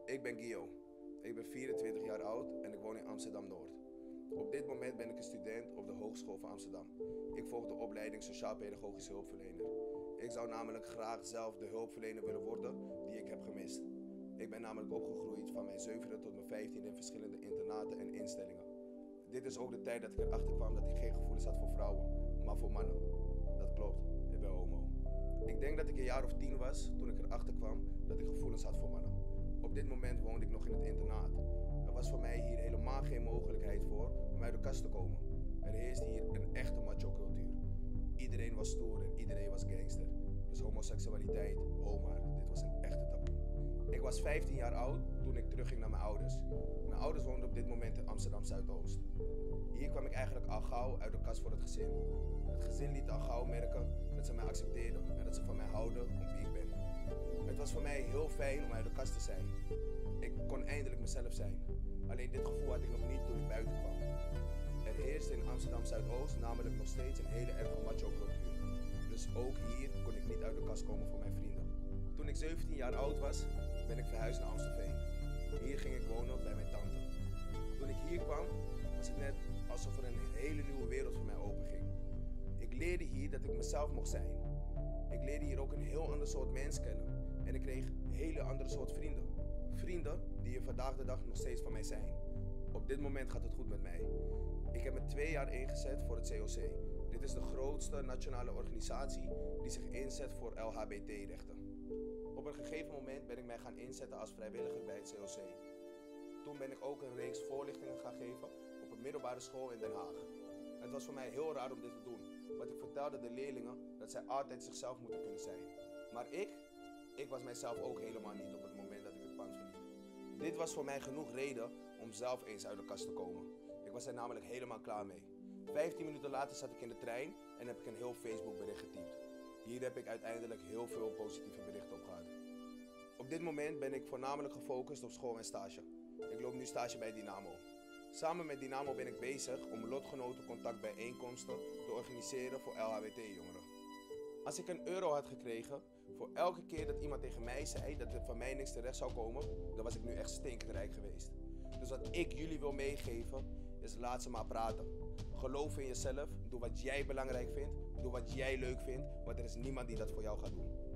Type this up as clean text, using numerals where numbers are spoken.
Ik ben Guillaume. Ik ben 24 jaar oud en ik woon in Amsterdam-Noord. Op dit moment ben ik een student op de Hogeschool van Amsterdam. Ik volg de opleiding Sociaal-Pedagogische Hulpverlener. Ik zou namelijk graag zelf de hulpverlener willen worden die ik heb gemist. Ik ben namelijk opgegroeid van mijn 7e tot mijn 15e in verschillende internaten en instellingen. Dit is ook de tijd dat ik erachter kwam dat ik geen gevoelens had voor vrouwen, maar voor mannen. Dat klopt, ik ben homo. Ik denk dat ik een jaar of 10 was toen ik erachter kwam dat ik gevoelens had voor mannen. Op dit moment woonde ik nog in het internaat. Er was voor mij hier helemaal geen mogelijkheid voor om uit de kast te komen. Er heerst hier een echte macho-cultuur. Iedereen was stoer en iedereen was gangster. Dus homoseksualiteit, homo, dit was een echte taboe. Ik was 15 jaar oud toen ik terugging naar mijn ouders. Mijn ouders woonden op dit moment in Amsterdam Zuidoost. Hier kwam ik eigenlijk al gauw uit de kast voor het gezin. Het gezin liet al gauw merken dat ze mij accepteerden en dat ze van mij houden om wie ik ben. Het was voor mij heel fijn om uit de kast te zijn. Ik kon eindelijk mezelf zijn. Alleen dit gevoel had ik nog niet toen ik buiten kwam. Er heerste in Amsterdam Zuidoost namelijk nog steeds een hele erge macho-cultuur. Dus ook hier kon ik niet uit de kast komen voor mijn vrienden. Toen ik 17 jaar oud was, ben ik verhuisd naar Amstelveen. Hier ging ik wonen bij mijn tante. Toen ik hier kwam, was het net alsof er een hele nieuwe wereld voor mij openging. Ik leerde hier dat ik mezelf mocht zijn. Ik leerde hier ook een heel ander soort mens kennen. En ik kreeg een hele andere soort vrienden. Vrienden die er vandaag de dag nog steeds van mij zijn. Op dit moment gaat het goed met mij. Ik heb me 2 jaar ingezet voor het COC. Dit is de grootste nationale organisatie die zich inzet voor LHBT-rechten. Op een gegeven moment ben ik mij gaan inzetten als vrijwilliger bij het COC. Toen ben ik ook een reeks voorlichtingen gaan geven op een middelbare school in Den Haag. Het was voor mij heel raar om dit te doen, want ik vertelde de leerlingen dat zij altijd zichzelf moeten kunnen zijn. Maar ik was mijzelf ook helemaal niet op het moment dat ik het pand verliet. Dit was voor mij genoeg reden om zelf eens uit de kast te komen. Ik was er namelijk helemaal klaar mee. 15 minuten later zat ik in de trein en heb ik een heel Facebook bericht getypt. Hier heb ik uiteindelijk heel veel positieve berichten op gehad. Op dit moment ben ik voornamelijk gefocust op school en stage. Ik loop nu stage bij Dynamo. Samen met Dynamo ben ik bezig om lotgenotencontactbijeenkomsten te organiseren voor LHBT-jongeren. Als ik €1 had gekregen voor elke keer dat iemand tegen mij zei dat er van mij niks terecht zou komen, dan was ik nu echt stinkend rijk geweest. Dus wat ik jullie wil meegeven is laat ze maar praten. Geloof in jezelf, doe wat jij belangrijk vindt, doe wat jij leuk vindt, want er is niemand die dat voor jou gaat doen.